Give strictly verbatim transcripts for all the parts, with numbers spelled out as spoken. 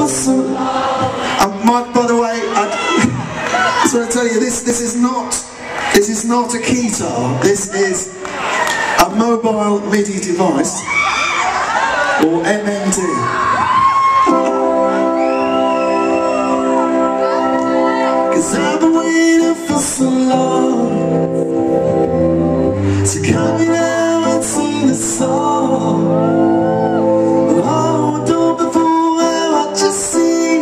some. Um, my, by the way, I just want to tell you this. This is not. This is not a guitar. This is a mobile MIDI device, or M M D. Cause I've been waiting for so long to come in out and sing the song. Oh, don't be fooled what you see.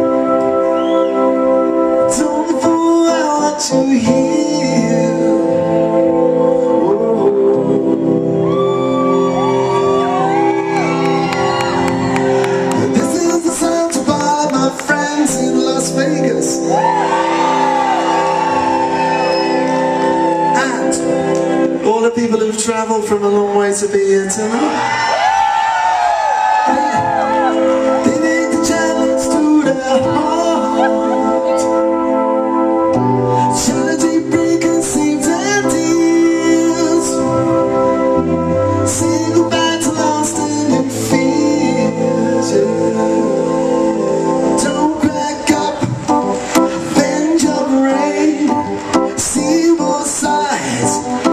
Don't be fooled what you hear. Oh. This is the sound of all my friends in Las Vegas. All the people who've travelled from a long way to be here tonight. They make the challenge to their heart. Charity preconceived ideas. Say goodbye to lost and fears. Don't crack up, bend your brain, see both sides.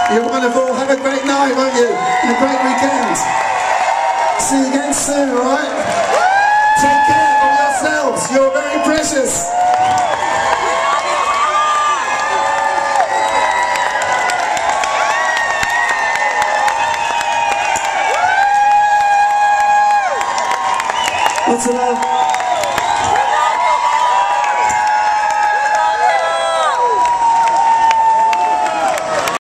You're wonderful. Have a great night, won't you? And a great weekend. See you again soon, alright? Take care of yourselves. You're very precious. Lots of love.